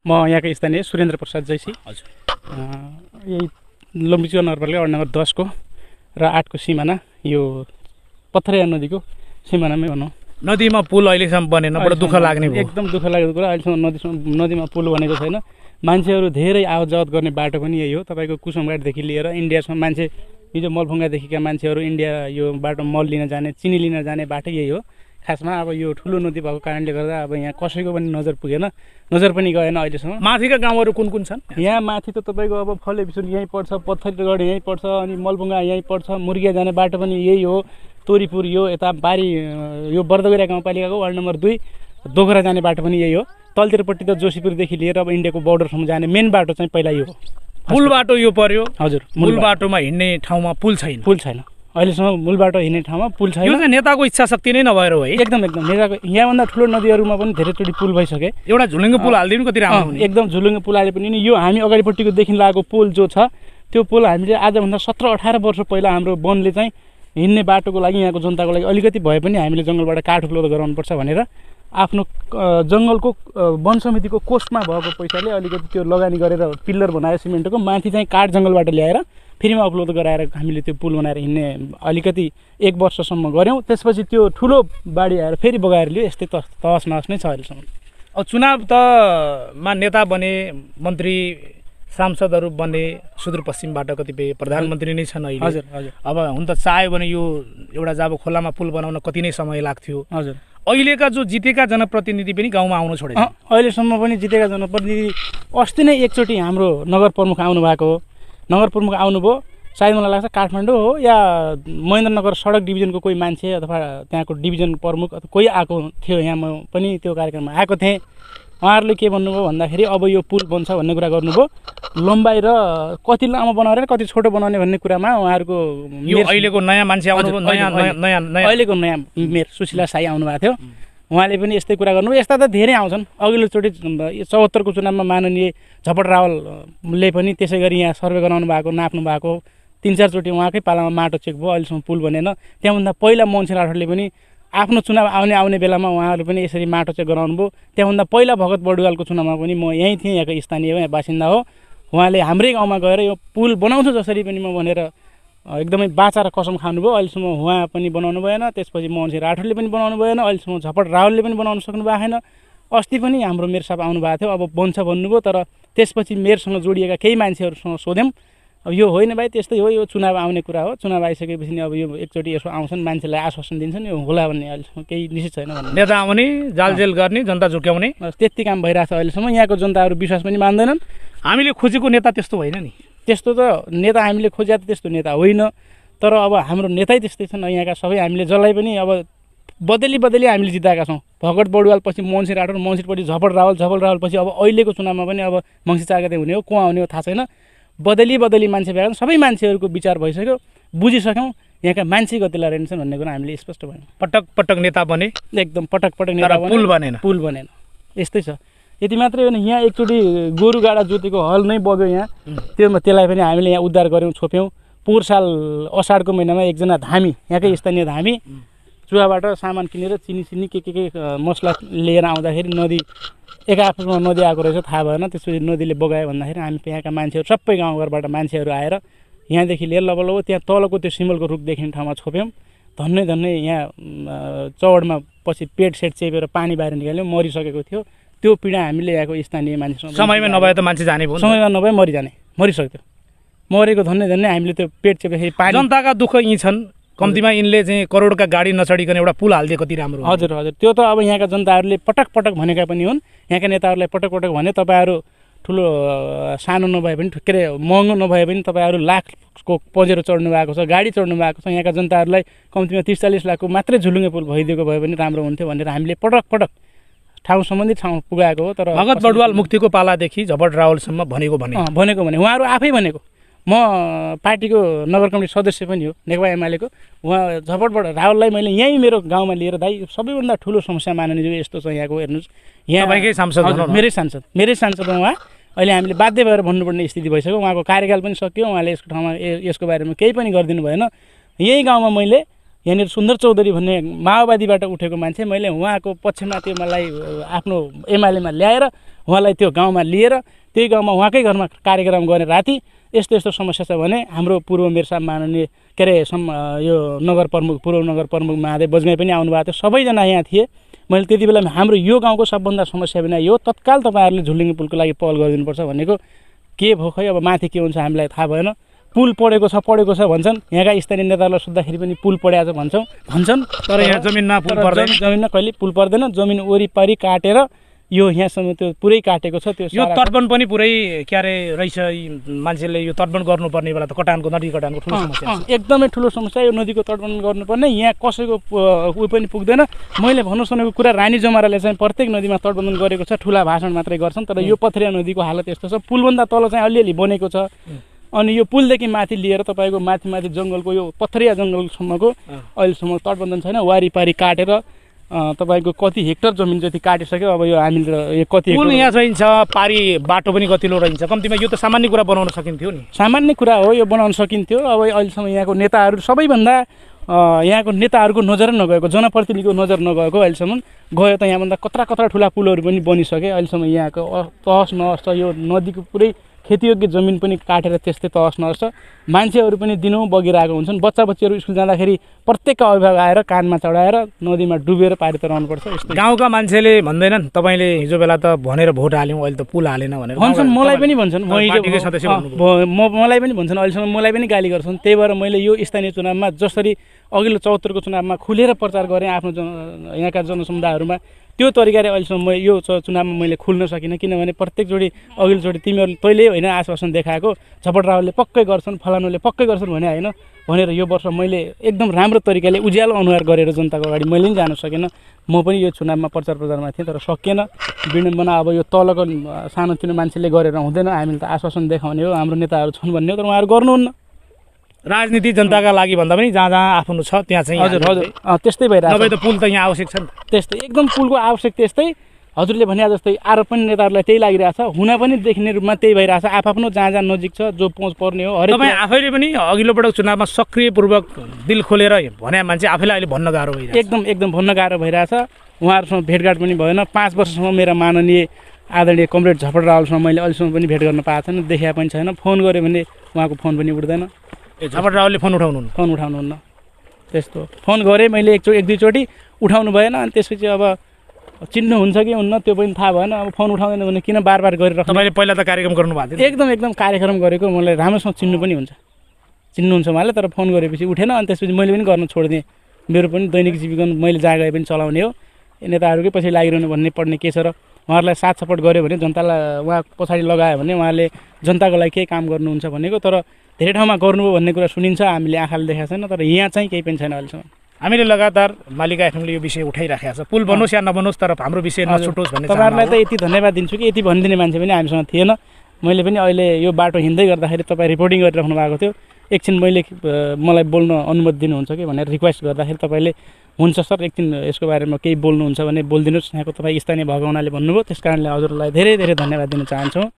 म यहाँको स्थानीय सुरेन्द्र प्रसाद जैसी। हजुर। यही लम्बीचुवा नगरपालिका वार्ड नम्बर 10 को र 8 को सिमाना यो पथरिया नदीको सिमानामै भनौँ। नदीमा पुल अहिलेसम्म बनेन, बडो दुःख लाग्ने भयो। एकदम दुःख लागेको कुरा, अहिलेसम्म नदीमा पुल बनेको छैन। मान्छेहरू धेरै आवत जावत गर्ने बाटो पनि यही हो। तपाईँको कुसुमघाटदेखि लिएर इन्डियासम्म मान्छे हिजो मलफुङ्गादेखिका मान्छेहरू इन्डिया यो बाटो मल लिन जाने, चिनी लिन जाने बाटो यही हो खासमा। अब यो ठुलो नदी भएको कारणले गर्दा अब यहाँ कसैको पनि नजर पुगेन, नजर पनि गएन अहिलेसम्म। माथिका गाउँहरू कुन कुन छन्? यहाँ माथि त तपाईँको अब फलेबिसुन यहीँ पर्छ, पत्थरगढ यहीँ पर्छ, अनि मलबुङ्गा यहीँ पर्छ, मुर्गिया जाने बाटो पनि यही हो, तोरीपुर यो यता बारी यो बर्दगुरिया गाउँपालिकाको वार्ड नम्बर 2 दोखरा जाने बाटो पनि यही हो। तलतिरपट्टि त जोशीपुरदेखि लिएर अब इन्डियाको बोर्डरसम्म जाने मेन बाटो चाहिँ पहिला यो हो। पुल बाटो यो पर्यो। हजुर। मूल बाटोमा हिँड्ने ठाउँमा पुल छैन। पुल छैन अहिलेसम्म, मूल बाटो हिँड्ने ठाउँमा पुल छैन। यो चाहिँ नेताको इच्छा शक्ति नै नभएर हो है। एकदम नेताको, यहाँभन्दा ठुलो नदीहरूमा पनि धेरैचोटि पुल भइसके। एउटा झुलुङ्गे पुल हालिदिनु कति राम्रो हुने। एकदम झुलुङ्गे पुल हाले पनि यो हामी अगाडिपट्टिको देखि लागेको पुल जो छ त्यो पुल हामीले आजभन्दा 17-18 वर्ष पहिला हाम्रो वनले चाहिँ हिँड्ने बाटोको लागि, यहाँको जनताको लागि अलिकति भए पनि हामीले जङ्गलबाट काठ उपलब्ध गराउनुपर्छ भनेर आफ्नो जङ्गलको वन समितिको कोषमा भएको पैसाले अलिकति त्यो लगानी गरेर पिल्लर बनायो सिमेन्टको, माथि चाहिँ काठ जङ्गलबाट ल्याएर फ्रीमा उपलब्ध गराएर हामीले त्यो पुल बनाएर हिँड्ने अलिकति 1 वर्षसम्म गऱ्यौँ। त्यसपछि त्यो ठुलो बाढी आएर फेरि बगाएर लियो। यस्तै तहस नहस नै छ अहिलेसम्म। अब चुनाव त मा नेता बने, मन्त्री सांसदहरू बने, सुदूरपश्चिमबाट कतिपय प्रधानमन्त्री नै छन् अहिले। हजुर हजुर। अब हुन त चाह्यो भने यो एउटा जाबो खोलामा पुल बनाउन कति नै समय लाग्थ्यो। हजुर। अहिलेका जो जितेका जनप्रतिनिधि पनि गाउँमा आउन छोडेन। अहिलेसम्म पनि जितेका जनप्रतिनिधि अस्ति नै एकचोटि हाम्रो नगर प्रमुख आउनुभएको हो। नगर प्रमुख आउनुभयो, सायद मलाई लाग्छ काठमाडौँ हो या महेन्द्रनगर सडक डिभिजनको कोही मान्छे अथवा त्यहाँको डिभिजन प्रमुख अथवा कोही आएको थियो। यहाँ म पनि त्यो कार्यक्रममा आएको थिएँ। उहाँहरूले के भन्नुभयो भन्दाखेरि अब यो पुल बन्छ भन्ने कुरा गर्नुभयो। लम्बाइ र कति लामो बनाउने र कति छोटो बनाउने भन्ने कुरामा उहाँहरूको यो अहिलेको नयाँ मान्छे आउनुभयो, अहिलेको नयाँ मेयर सुशीला साई आउनुभएको थियो। उहाँले पनि यस्तै कुरा गर्नुभयो। यस्ता त धेरै आउँछन्। अघिल्लोचोटि 74 को चुनावमा माननीय झपट रावलले पनि त्यसै गरी यहाँ सर्वे गराउनु भएको, नाप्नु भएको। 3-4 चोटि उहाँकै पालामा माटो चेक भयो, अहिलेसम्म पुल बनेन। त्यहाँभन्दा पहिला मोहन सिंह राठौरले पनि आफ्नो चुनाव आउने बेलामा उहाँहरू पनि यसरी माटो चेक गराउनु भयो। त्यहाँभन्दा पहिला भगत बडुवालको चुनावमा पनि म यहीँ थिएँ, यहाँको स्थानीय हो, यहाँ बासिन्दा हो। उहाँले हाम्रै गाउँमा गएर यो पुल बनाउँछु जसरी पनि म भनेर एकदमै बाचा र कसम खानुभयो। अहिलेसम्म उहाँ पनि बनाउनु भएन। त्यसपछि मोहन सिंह राठौरले पनि बनाउनु भएन। अहिलेसम्म झपट रावलले पनि बनाउन सक्नु भएको छैन। अस्ति पनि हाम्रो मेयर साहब आउनु भएको थियो, अब बन्छ भन्नुभयो। तर त्यसपछि मेयरसँग जोडिएका केही मान्छेहरूसँग सोध्यौँ, अब यो होइन भाइ, त्यस्तै हो, यो चुनाव आउने कुरा हो। चुनाव आइसकेपछि अब यो एकचोटि यसो आउँछन्, मान्छेलाई आश्वासन दिन्छन्, यो होला भन्ने अहिलेसम्म केही निश्चित छैन भन्ने। नेता आउने, जालजेल गर्ने, जनता झुक्याउने, त्यति काम भइरहेको छ अहिलेसम्म। यहाँको जनताहरू विश्वास पनि मान्दैनन्। हामीले खोजेको नेता त्यस्तो होइन नि। त्यस्तो त नेता हामीले खोजेको त त्यस्तो नेता होइन। तर अब हाम्रो नेतै त्यस्तै छन्। यहाँका सबै हामीले जसलाई पनि अब बदली हामीले जिताएका छौँ। भगत बडुवाल पछि मोहन सिंह राठौर, मोहन सिंह पछि झपट रावल पछि अब अहिलेको चुनावमा पनि अब मङ्सिर 4 गते हुने हो, को आउने हो थाहा छैन। बदली मान्छे भएका सबै मान्छेहरूको विचार भइसक्यो, बुझिसक्यौँ यहाँका मान्छे कतिलाई रहेछन् भन्ने कुरा हामीले स्पष्ट भयौँ। पटक नेता बने, एकदम पटक नेता बने, पुल बनेन। यस्तै छ। यति मात्रै होइन, यहाँ एकचोटि गोरु गाडा जोतेको हल नै बग्यो यहाँ। त्यसलाई पनि हामीले यहाँ उद्धार गऱ्यौँ, छोप्यौँ। पोहोर साल असाढको महिनामा एकजना धामी, यहाँकै स्थानीय धामी चुवाबाट सामान किनेर चिनी के मसला लिएर आउँदाखेरि नदी एकाआफ्नो नदी आएको रहेछ, थाहा भएन। त्यसपछि नदीले बगायो भन्दाखेरि हामी यहाँका मान्छेहरू सबै गाउँघरबाट मान्छेहरू आएर यहाँदेखि लिएर लबलब त्यहाँ तलको त्यो सिमलको रुख देखिने ठाउँमा छोप्यौँ। धन्नै यहाँ चौडमा पछि पेट सेट चेपेर पानी बाहिर निकाल्यौँ, मरिसकेको थियो। त्यो पीडा हामीले यहाँको स्थानीय मान्छेसँग समयमा नभए त मान्छे जाने भयो, समयमा नभए मरिसक्थ्यो। मरेको धन्नै हामीले त्यो पेट चेपेपछि पानी। जनताका दुःख यी छन्। कम्तीमा यिनले चाहिँ करोडका गाडी नचढिकन एउटा पुल हालिदिए कति राम्रो। हजुर। त्यो त अब यहाँका जनताहरूले पटक भनेका पनि हुन्। यहाँका नेताहरूलाई पटक भने तपाईँहरू ठुलो सानो नभए पनि, के अरे महँगो नभए पनि तपाईँहरू लाखको पजेरो चढ्नु भएको छ, गाडी चढ्नु भएको छ। यहाँका जनताहरूलाई कम्तीमा 30-40 लाखको मात्रै झुलुङ्गे पुल भइदिएको भए पनि राम्रो हुन्थ्यो भनेर हामीले पटक ठाउँ सम्बन्धित ठाउँ पुगाएको हो। तर भगत बडुवाल मुक्तिको पालादेखि झपट रावलसम्म भनेको भने उहाँहरू आफै भनेको। म पार्टीको नगर कमिटी सदस्य पनि हो नेकपा एमालेको। उहाँ झपटबाट रावललाई मैले यहीँ मेरो गाउँमा लिएर दाइ सबैभन्दा ठुलो समस्या माननीय यस्तो छ यहाँको, हेर्नुहोस् यहाँ तपाईँकै सांसद, मेरै सांसद उहाँ। अहिले हामीले बाध्य भएर भन्नुपर्ने स्थिति भइसक्यो। उहाँको कार्यकाल पनि सकियो, उहाँले यसको ठाउँमा यसको बारेमा केही पनि गरिदिनु भएन। यही गाउँमा मैले यहाँनिर सुन्दर चौधरी भन्ने माओवादीबाट उठेको मान्छे, मैले उहाँको पक्षमा त्यो मलाई आफ्नो एमालेमा ल्याएर उहाँलाई त्यो गाउँमा लिएर त्यही गाउँमा उहाँकै घरमा कार्यक्रम गर्ने राति यस्तो यस्तो समस्या छ भने हाम्रो पूर्व मेरसा माननीय के अरे यो नगर प्रमुख पूर्व नगर प्रमुख महादेव बजगाई पनि आउनुभएको थियो, सबैजना यहाँ थिए। मैले त्यति बेला हाम्रो यो गाउँको सबभन्दा समस्या बिना यो तत्काल तपाईँहरूले झुलुङ्गे पुलको लागि पहल गरिदिनुपर्छ भनेको के भयो खै, अब माथि के हुन्छ हामीलाई थाहा भएन। पुल पढेको छ भन्छन्, यहाँका स्थानीय नेताहरूलाई सोद्धाखेरि पनि पुल पढेको छ भन्छन्, तर यहाँ जमिनमा पुल पर्दैन, जमिनमा कहिले पुल पर्दैन। जमिन वरिपरि काटेर यो यहाँसम्म त्यो पुरै काटेको छ। त्यो यो तटबन पनि पुरै के अरे रहेछ, मान्छेले यो तटबन गर्नुपर्ने बेला त नदी कटानको ठुलो समस्या, एकदमै ठुलो समस्या। यो नदीको तटबन गर्नुपर्ने यहाँ कसैको उयो पनि पुग्दैन। मैले भन्नु सुनेको कुरा रानी जमाराले चाहिँ प्रत्येक नदीमा तटबन्धन गरेको छ, ठुला भाषण मात्रै गर्छन्, तर यो पथरिया नदीको हालत यस्तो छ। पुलभन्दा तल चाहिँ अलिअलि बनेको छ, अनि यो पुलदेखि माथि लिएर तपाईँको माथि जङ्गलको यो पथरिया जङ्गलसम्मको अहिलेसम्म तटबन्धन छैन। वारिपारि काटेर तपाईँको कति हेक्टर जमिन जति काटिसक्यो। अब यो हामीले कति पुल यहाँ चाहिँ छ, पारी बाटो पनि कतिलो रहन्छ, कम्तीमा यो त सामान्य कुरा बनाउन सकिन्थ्यो नि। सामान्य कुरा हो, यो बनाउन सकिन्थ्यो। अब अहिलेसम्म यहाँको नेताहरू सबैभन्दा यहाँको नेताहरूको नजर नगएको, जनप्रतिनिधिको नजर नगएको अहिलेसम्म गयो त यहाँभन्दा कत्रा ठुला पुलहरू पनि बनिसके। अहिलेसम्म यहाँको तहस नहस छ, यो नदीको पुरै खेतीयोग्य जमिन पनि काटेर त्यस्तै तहस नहस छ। मान्छेहरू पनि दिनौँ बगिरहेको हुन्छन्। बच्चाबच्चीहरू स्कुल जाँदाखेरि प्रत्येकका अभिभावक आएर कानमा चढाएर नदीमा डुबेर पारित रहनुपर्छ। यस्तो गाउँका मान्छेले भन्दैनन् तपाईँले हिजो बेला त भनेर भोट हाल्यौँ, अहिले त पुल हालेन भनेर भन्छन्। मलाई पनि भन्छन्, मलाई पनि भन्छन्, अहिलेसम्म मलाई पनि गाली गर्छन्। त्यही भएर मैले यो स्थानीय चुनावमा जसरी अघिल्लो 74को चुनावमा खुलेर प्रचार गरेँ आफ्नो यहाँका जनसमुदायहरूमा, त्यो तरिकाले अहिलेसम्म म यो चुनावमा मैले खुल्न सकिनँ। किनभने प्रत्येकचोटि अघिल्लोचोटि तिमीहरू तैँले होइन आश्वासन देखाएको, झपट रावलले पक्कै गर्छन्, फलानुले पक्कै गर्छन् भने होइन भनेर यो वर्ष मैले एकदम राम्रो तरिकाले उज्यालो अनुहार गरेर जनताको अगाडि मैले पनि जान सकेन। म पनि यो चुनावमा प्रचारमा थिएँ, तर सकिएन। विडम्बना अब यो तलको सानोतिनो मान्छेले गरेर हुँदैन। हामीले त आश्वासन देखाउने हो, हाम्रो नेताहरू छन् भन्ने हो, तर उहाँहरू गर्नुहुन्न। राजनीति जनताका लागि भन्दा पनि जहाँ आफ्नो छ त्यहाँ चाहिँ हजुर त्यस्तै भइरहेको छ। नभए त पुल त यहाँ आवश्यक छ नि। त्यस्तै एकदम पुलको आवश्यक त्यस्तै हजुरले भने जस्तै आरोप पनि नेताहरूलाई त्यही लागिरहेछ, हुन पनि देखिने रूपमा त्यही भइरहेछ। आफ्नो जहाँ नजिक छ, जो पहुँच पर्ने हो। तपाईँ आफैले पनि अघिल्लो पटक चुनावमा सक्रियपूर्वक दिल खोलेर भने मान्छे आफैलाई अहिले भन्न गाह्रो भइरहेछ। एकदम भन्न गाह्रो भइरहेछ। उहाँहरूसँग भेटघाट पनि भएन। 5 वर्षसम्म मेरा माननीय आदरणीय कमरेड झपट रावलसँग मैले अहिलेसम्म पनि भेट गर्न पाएको छैन, देखा पनि छैन। फोन गऱ्यो भने उहाँको फोन पनि उठ्दैन। झपट रावलले फोन उठाउनुहुन्न। त्यस्तो फोन गरेँ मैले एक दुईचोटि, उठाउनु भएन। अनि त्यसपछि अब चिन्नुहुन्छ कि हुन्न त्यो पनि थाहा भएन। अब फोन उठाउँदैन भने किन बार गरिरहेको। तपाईँले पहिला त कार्यक्रम गर्नुभएको थियो। एकदम कार्यक्रम गरेको, मलाई राम्रोसँग चिन्नु पनि हुन्छ, चिन्नुहुन्छ उहाँले। तर फोन गरेपछि उठेन। अनि त्यसपछि मैले पनि गर्न छोडिदिएँ। मेरो पनि दैनिक जीविका मैले जहाँ गए पनि चलाउने हो, नेताहरूकै पछि लागिरहनु भन्ने पर्ने के छ र। उहाँहरूलाई साथ सपोर्ट गऱ्यो भने, जनतालाई उहाँ पछाडि लगायो भने उहाँले जनताको लागि केही काम गर्नुहुन्छ भनेको। तर धेरै ठाउँमा गर्नुभयो भन्ने कुरा सुनिन्छ, हामीले आँखाले देखाएको छैन। तर यहाँ चाहिँ केही पनि छैन अहिलेसम्म। हामीले लगातार मालिका एफएमले यो विषय उठाइराखेको छ, पुल बनोस् या नबनोस् तर हाम्रो विषय नछुटोस् भन्ने। तपाईँहरूलाई त यति धन्यवाद दिन्छु कि यति भनिदिने मान्छे पनि हामीसँग थिएन। मैले पनि अहिले यो बाटो हिँड्दै गर्दाखेरि तपाईँ रिपोर्टिङ गरिराख्नु भएको थियो, एकछिन मलाई बोल्न अनुमति दिनुहुन्छ कि भनेर रिक्वेस्ट गर्दाखेरि तपाईँले हुन्छ सर एकछिन यसको बारेमा केही बोल्नुहुन्छ भने बोलिदिनुहोस्, यहाँको तपाईँ स्थानीय भएको हुनाले भन्नुभयो। त्यस कारणले हजुरलाई धेरै धेरै धन्यवाद दिन चाहन्छौँ।